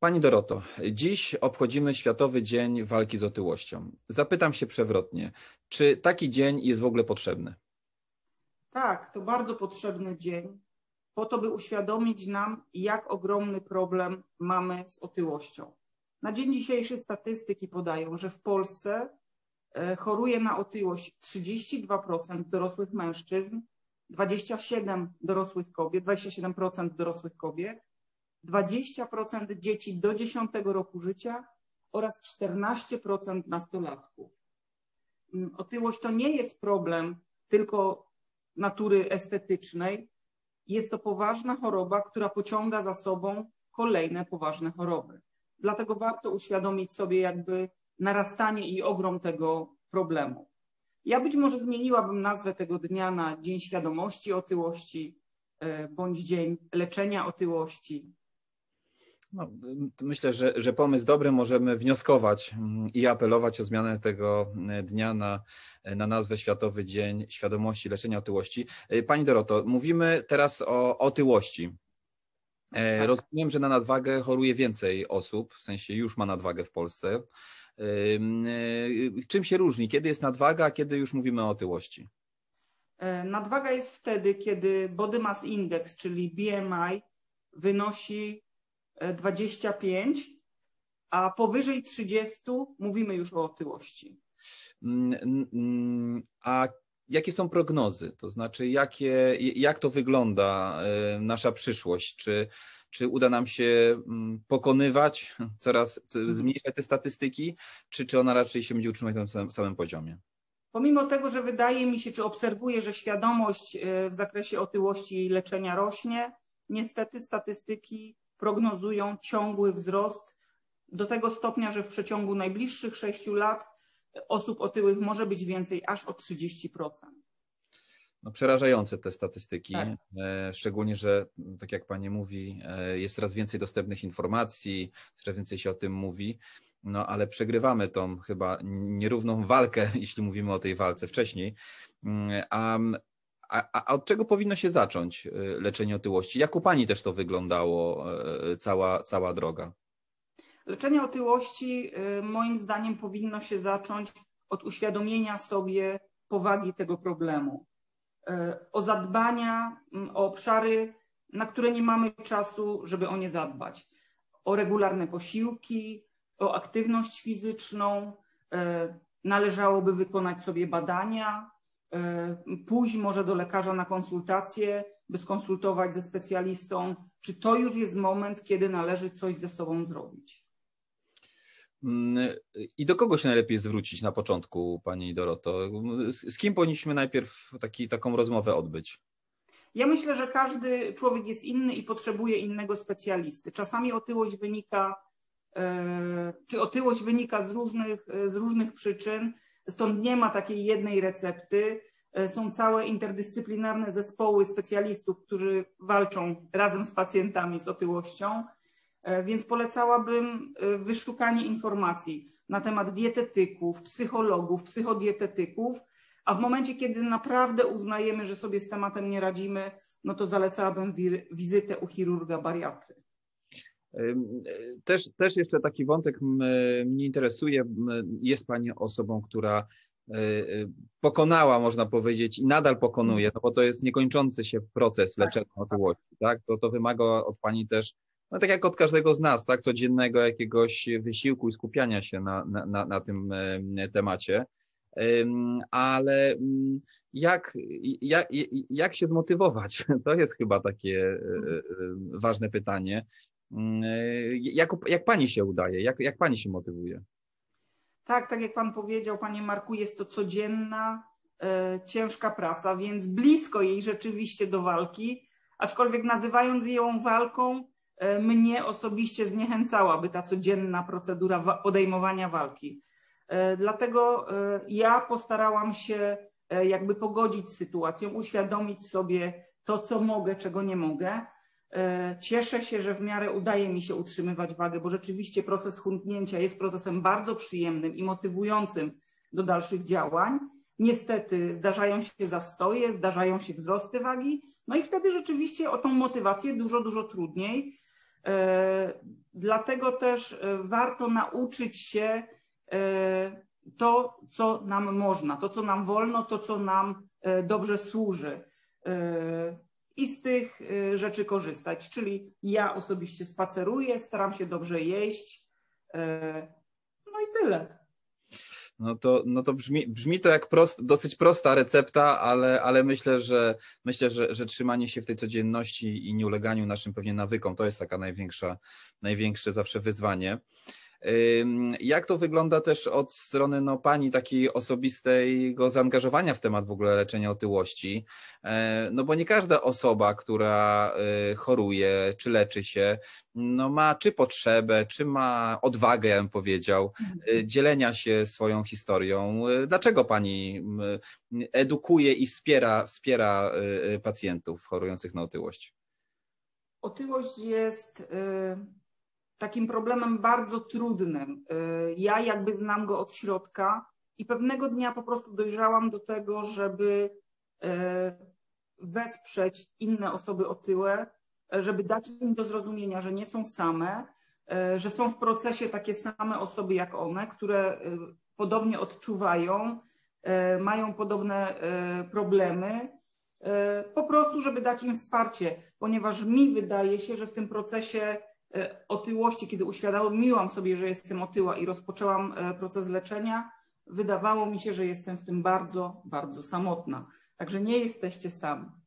Pani Doroto, dziś obchodzimy Światowy Dzień Walki z Otyłością. Zapytam się przewrotnie, czy taki dzień jest w ogóle potrzebny? Tak, to bardzo potrzebny dzień, po to, by uświadomić nam, jak ogromny problem mamy z otyłością. Na dzień dzisiejszy statystyki podają, że w Polsce choruje na otyłość 32% dorosłych mężczyzn, 27% dorosłych kobiet, 20% dzieci do 10 roku życia oraz 14% nastolatków. Otyłość to nie jest problem tylko natury estetycznej. Jest to poważna choroba, która pociąga za sobą kolejne poważne choroby. Dlatego warto uświadomić sobie jakby narastanie i ogrom tego problemu. Ja być może zmieniłabym nazwę tego dnia na Dzień Świadomości Otyłości bądź Dzień Leczenia Otyłości. No, myślę, że pomysł dobry, możemy wnioskować i apelować o zmianę tego dnia na nazwę Światowy Dzień Świadomości Leczenia Otyłości. Pani Doroto, mówimy teraz o otyłości. Tak. Rozumiem, że na nadwagę choruje więcej osób, w sensie już ma nadwagę w Polsce. Czym się różni? Kiedy jest nadwaga, a kiedy już mówimy o otyłości? Nadwaga jest wtedy, kiedy Body Mass Index, czyli BMI, wynosi 25, a powyżej 30 mówimy już o otyłości. A jakie są prognozy? To znaczy, jak to wygląda nasza przyszłość? Czy uda nam się pokonywać, zmniejszać te statystyki, czy ona raczej się będzie utrzymać na tym samym poziomie? Pomimo tego, że wydaje mi się, czy obserwuję, że świadomość w zakresie otyłości i leczenia rośnie, niestety statystyki prognozują ciągły wzrost do tego stopnia, że w przeciągu najbliższych 6 lat osób otyłych może być więcej aż o 30%. No, przerażające te statystyki, tak. Szczególnie, że tak jak Pani mówi, jest coraz więcej dostępnych informacji, coraz więcej się o tym mówi, no ale przegrywamy tą chyba nierówną walkę, jeśli mówimy o tej walce wcześniej. A od czego powinno się zacząć leczenie otyłości? Jak u Pani też to wyglądało, cała droga? Leczenie otyłości moim zdaniem powinno się zacząć od uświadomienia sobie powagi tego problemu, o zadbania o obszary, na które nie mamy czasu, żeby o nie zadbać, o regularne posiłki, o aktywność fizyczną, należałoby wykonać sobie badania, pójść może do lekarza na konsultację, by skonsultować ze specjalistą, czy to już jest moment, kiedy należy coś ze sobą zrobić. I do kogo się najlepiej zwrócić na początku, Pani Doroto? Z kim powinniśmy najpierw taką rozmowę odbyć? Ja myślę, że każdy człowiek jest inny i potrzebuje innego specjalisty. Czasami otyłość wynika z różnych przyczyn, stąd nie ma takiej jednej recepty. Są całe interdyscyplinarne zespoły specjalistów, którzy walczą razem z pacjentami z otyłością, więc polecałabym wyszukanie informacji na temat dietetyków, psychologów, psychodietetyków, a w momencie, kiedy naprawdę uznajemy, że sobie z tematem nie radzimy, no to zalecałabym wizytę u chirurga bariatry. Też jeszcze taki wątek mnie interesuje. Jest Pani osobą, która pokonała, można powiedzieć, i nadal pokonuje, no bo to jest niekończący się proces leczenia otyłości, tak? To wymaga od Pani też, no tak jak od każdego z nas, tak, codziennego jakiegoś wysiłku i skupiania się na tym temacie. Ale jak się zmotywować? To jest chyba takie ważne pytanie. Jak Pani się udaje? Jak Pani się motywuje? Tak jak Pan powiedział, Panie Marku, jest to codzienna, ciężka praca, więc blisko jej rzeczywiście do walki, aczkolwiek nazywając ją walką, mnie osobiście zniechęcałaby ta codzienna procedura podejmowania walki. Dlatego ja postarałam się jakby pogodzić z sytuacją, uświadomić sobie to, co mogę, czego nie mogę. Cieszę się, że w miarę udaje mi się utrzymywać wagę, bo rzeczywiście proces chudnięcia jest procesem bardzo przyjemnym i motywującym do dalszych działań. Niestety zdarzają się zastoje, zdarzają się wzrosty wagi, no i wtedy rzeczywiście o tą motywację dużo trudniej. Dlatego też warto nauczyć się to, co nam można, to, co nam wolno, to, co nam dobrze służy. I z tych rzeczy korzystać. Czyli ja osobiście spaceruję, staram się dobrze jeść. No i tyle. No to brzmi to jak dosyć prosta recepta, ale myślę, że trzymanie się w tej codzienności i nieuleganiu naszym pewnie nawykom, to jest taka największe zawsze wyzwanie. Jak to wygląda też od strony pani takiej osobistego zaangażowania w temat w ogóle leczenia otyłości? No bo nie każda osoba, która choruje czy leczy się, no ma czy potrzebę, czy ma odwagę, ja bym powiedział, dzielenia się swoją historią. Dlaczego pani edukuje i wspiera pacjentów chorujących na otyłość? Otyłość jest takim problemem bardzo trudnym. Ja jakby znam go od środka i pewnego dnia po prostu dojrzałam do tego, żeby wesprzeć inne osoby otyłe, żeby dać im do zrozumienia, że nie są same, że są w procesie takie same osoby jak one, które podobnie odczuwają, mają podobne problemy. Po prostu, żeby dać im wsparcie, ponieważ mi wydaje się, że w tym procesie otyłości, kiedy uświadomiłam sobie, że jestem otyła i rozpoczęłam proces leczenia, wydawało mi się, że jestem w tym bardzo, bardzo samotna. Także nie jesteście sami.